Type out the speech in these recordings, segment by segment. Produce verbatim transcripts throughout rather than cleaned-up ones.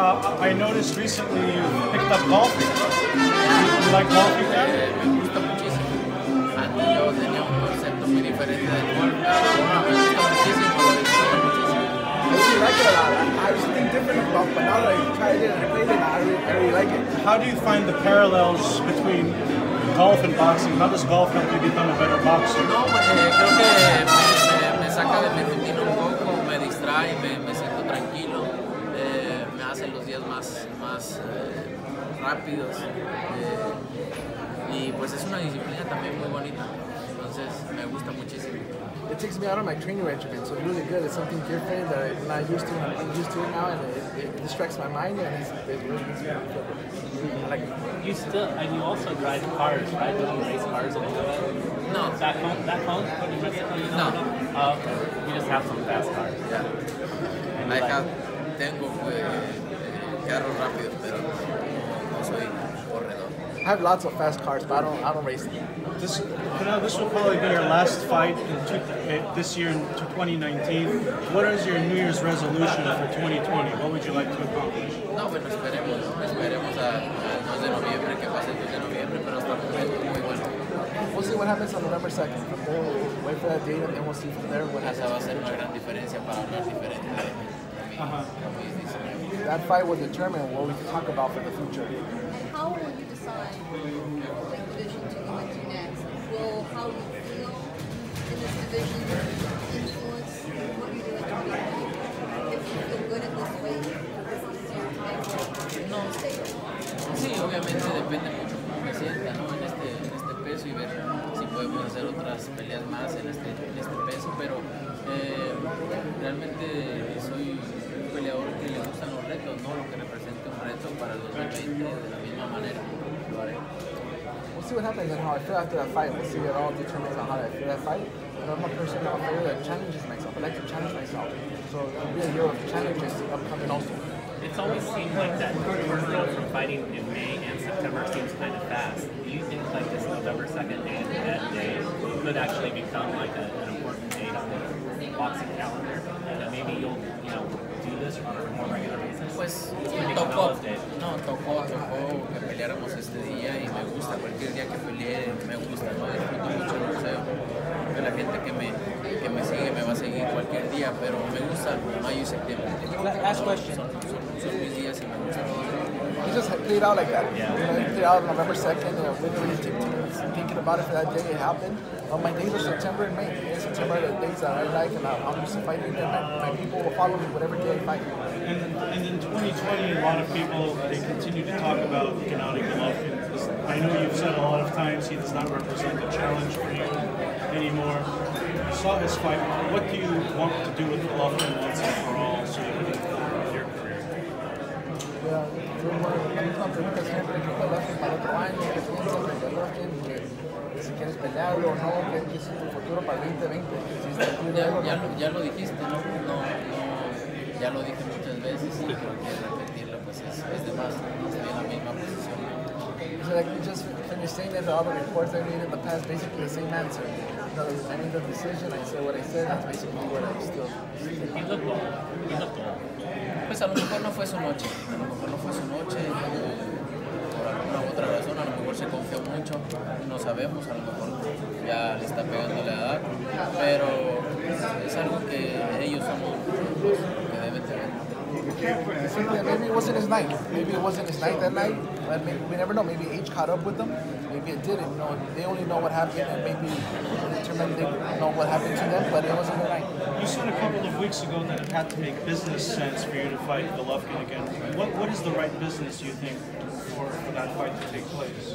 uh, I noticed recently you picked up golfing. You like golfing now? Me gusta muchísimo. Antes yo tenía un concepto muy diferente del golf, pero me gusta muchísimo, lo disfruto muchísimo. I really like it a lot. I used to think different about, but now that I tried it and I played it, I really, I really like it. How do you find the parallels between golf and boxing? How does golf help you become a better boxer? No, eh, creo que me, me saca de mi rutina un poco, me distrae, me, me siento tranquilo, eh, me hace los días más, más eh, rápidos eh, y pues es una disciplina también muy bonita, entonces me gusta muchísimo. It takes me out of my training regimen, so it's really good. It's something different that I'm not used to. I'm used to it now, and it, it distracts my mind, and it's, it really makes me feel good. I like it. You still, and you also drive cars, right? Don't you race cars and all that? No. Back home, back home, in Mexico, you No. know? Oh, okay. You just have some fast cars. Yeah. And I you like have, it. tengo eh, carros rápidos, pero no, no soy corredor. I have lots of fast cars, but I don't, I don't race them. This, you know, this will probably be your last fight in two, uh, this year in twenty nineteen. What is your New Year's resolution for twenty twenty? What would you like to accomplish? No, bueno, esperemos, ¿no? Esperemos a- al dos de noviembre, que pase el dos de noviembre, pero hasta el momento muy bueno. We'll see what happens on November second. From there, we'll wait for that date, and then we'll see from there what Esa va a happens. ser una gran diferencia para hablar diferente de, de mi, Ajá. de mis diseños. That fight will determine what we can talk about for the future. And how will you decide what division to go into next? Will how you feel in this division influence what you do at the beginning? If you feel good in this weight, this is your time No. to stay. Sí, obviamente depende mucho cómo me sienta, ¿no? En este, en este peso y ver si podemos hacer otras peleas más en este, en este peso, pero eh, realmente soy un peleador que le gustan los retos, ¿no? Lo que representa un reto para el dos mil veinte de la misma manera lo haré. We'll see what happens and how I feel after that fight. We'll see it all determines on how I feel that fight. But I'm a person out there that challenges myself. I like to challenge myself. So it'll be a year of challenges upcoming also. It's always seemed like that turnaround from fighting in May and September seems kind of fast. Do you think like this November second day, that day could actually become like a, an important date on the boxing calendar? That maybe you'll, you know, do this on a more regular basis? Pues Become tocó, those days. no, tocó, tocó que peleáramos este día y me gusta, cualquier día que pelee me gusta, ¿no? Disfruto mucho el boxeo. Que la gente que me, que me sigue me va a seguir cualquier día, pero me gusta mayo y septiembre. Last question. Son, son, son mis días y me gusta. He just played out like that. Yeah. You know, he played out on November second. You know, we didn't really take two minutes thinking about it for that day. It happened. On my days are September and May. In September are the days that I like and I'm used to fighting. And my, my people will follow me whatever day I fight. And, and in twenty twenty, a lot of people, they continue to talk about Gennady Golovkin. I know you've said a lot of times he does not represent a challenge for you anymore. You saw his fight. What do you want to do with Golovkin once and for all so you can improve your career? Yeah, yo, bueno, la misma pregunta siempre que Golovkin para otro año, que piensas de Golovkin, que, que si quieres pelearlo o no, que, que es tu futuro para el veinte veinte. Si está Ya, cuidado, ya, lo- ya lo dijiste, ¿no? No, no, ya lo dije muchas veces y creo que repetirlo pues es, es de más, ¿no? Estoy en la misma posición. So like we just finished saying that all the reports I made in the past, basically the same answer. You know, I made the decision, I said what I said, that's basically what I still. You look old. You look old. Pues a lo mejor no fue su noche, a lo mejor no fue su noche, eh, por alguna u otra razón, a lo mejor se confió mucho, no sabemos, a lo mejor ya le está pegando la edad, pero es algo que ellos son los que deben tener. Maybe it wasn't his night. Maybe it wasn't his night that night. But maybe, we never know. Maybe age caught up with them. Maybe it didn't. You know, they only know what happened, and maybe determined they know what happened to them. But it wasn't their night. You said a couple of weeks ago that it had to make business sense for you to fight Golovkin again. What What is the right business, you think, for, for that fight to take place?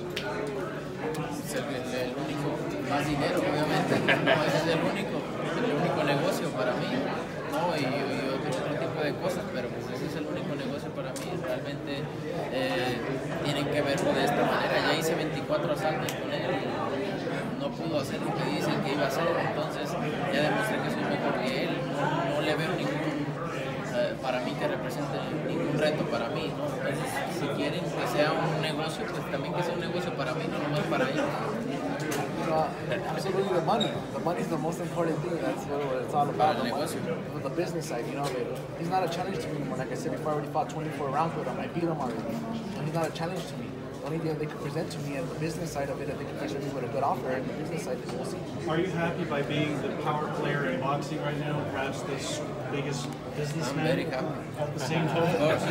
Es el, el, el único, más dinero obviamente, no, ese es el único, el único negocio para mí, ¿no? Y, y otro, otro tipo de cosas, pero pues ese es el único negocio para mí, realmente eh, tienen que verlo de esta manera. Ya hice veinticuatro asaltos con él y no pudo hacer lo que dicen que iba a hacer, entonces ya demostré que soy mejor que él, no, no le veo ningún, eh, para mí que represente ningún reto para mí, ¿no? Entonces si quieren que sea un negocio, pues también que sea un negocio para mí, no nomás para ellos. know, absolutely the money. The money's the most important thing. That's what, what it's all about. The, money, the business side, you know. But he's not a challenge to me anymore. Like I said before, I already fought twenty-four rounds with him. I beat him already. So he's not a challenge to me. The only thing that they could present to me and the business side of it, that they can present me with a good offer, and the business side is we'll see. Are you happy by being the power player in boxing right now, perhaps the biggest businessman? I'm very happy. At the same time?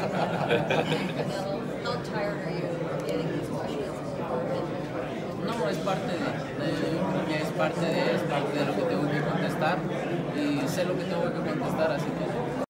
How tired are you of getting these questions? No, es parte de, de, es parte de, es parte de lo que tengo que contestar y sé lo que tengo que contestar, así que